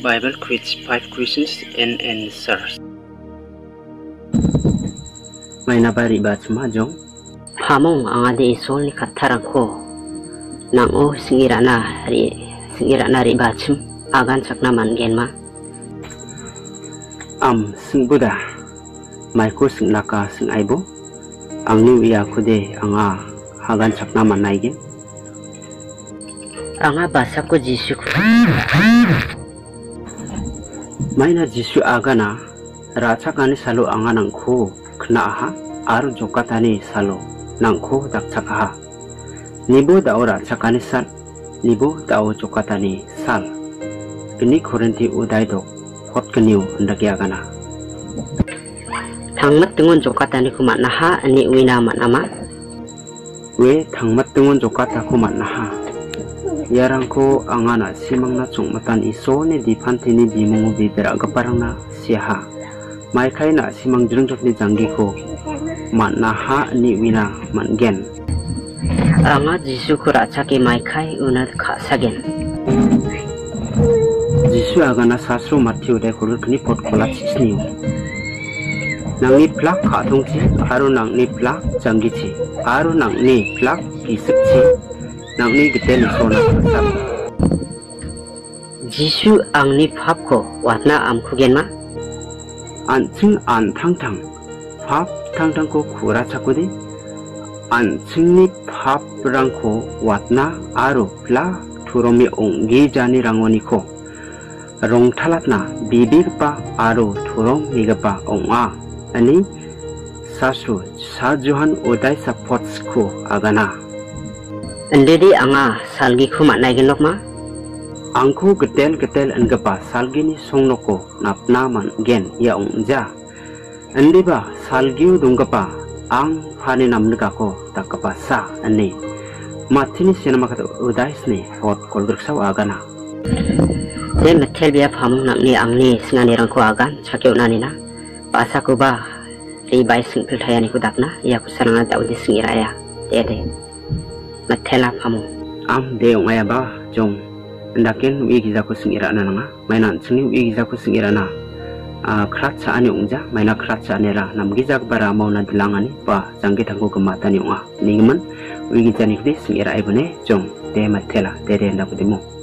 Bible quiz 5 questions and answers. May nabari ba jong? Pamong ang adi isol ni katarang ko nang singira na ri bachim agan sak naman genma. Sing Buddha may ko sing naka sing aibo ang niya ko de ang agan sak naman naigin. Ang basa ko Jisu ko. May na Jisu aga na rachakani salo ang anang ko kna ha aru jokatani salo nang ko dakchakaha nibo dao rachakani sal nibo dao jokatani sal kini korenti udai dok pot keniu ndakya gana thangmat tungon jokatani kumat naha ani wina mat nama we thangmat tungon jokata kumat naha yarangko angana simangna chongmatan isone dipantini bimungu bibera gaparangna siaha mai kai na simang jrungjokni janggiko mat naha ni wina man gen anga Jisu ko rachaki mai kai unat kha sagen Jisu agana sasro Matthew de kurul kini pot kolat sisniu nang ni plak kha thongchi aru nang ni plak janggichi aru nang ni plak kisukchi nang ni giten sona sab Jisu ang ni phap ko watna am khugen ma anching an thangthang phap thangthang ko khura chakudi anching ni phap rangko watna aru pla thuromi onggi jani rangoni ko rong thalatna bibirpa aru thurom migapa onga ani sasru sajuhan udai supports ko agana ndedi anga salgi khumat naigin lokma angku getel enggepa salgini songnoko napna man gen ya ongja andiba salgiu donggepa ang phani namnegako takapa sa ani matini sinama kata udaisni hot koldruksaw agana de metel bia phamung nakni angni singani rangko agan chakeu nanina pasaku ba ri bai singpil thayani ku dakna ya ku saranga daudi singiraya de metela phamung am de ongaya ba jong ndakin wi gizaku singira na nga mainan sini wi gizaku singira na kratsa ani ongja maina kratsa nera nam gizak bara mau na dilangani pa jangge tangko kemata ni onga ningman wi gizani kdi singira ibune jong de matela de nda kudimo